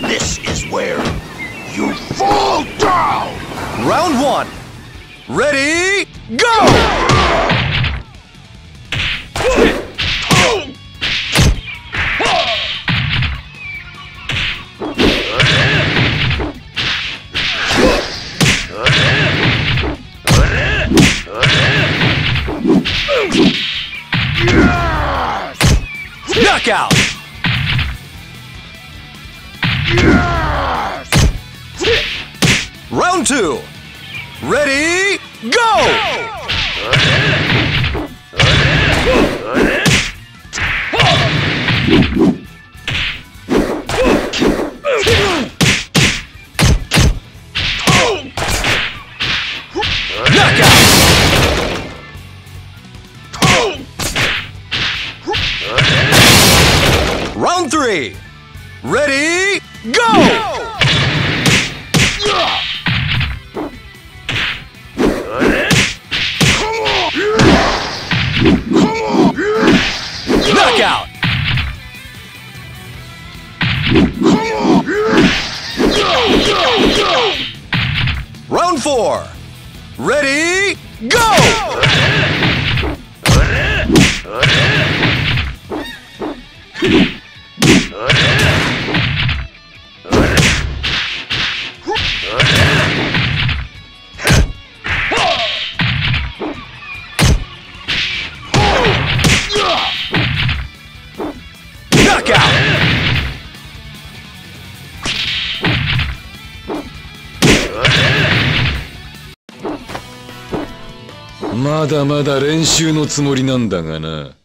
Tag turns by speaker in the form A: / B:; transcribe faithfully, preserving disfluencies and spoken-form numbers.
A: This is where you fall down!
B: Round one. Ready, go! Knockout!
A: Yes!
B: Round two. Ready, go! Knockout! Round three. Ready, go! Knockout! Round four. Ready, go! Knockout!
C: まだまだ練習のつもりなんだがな。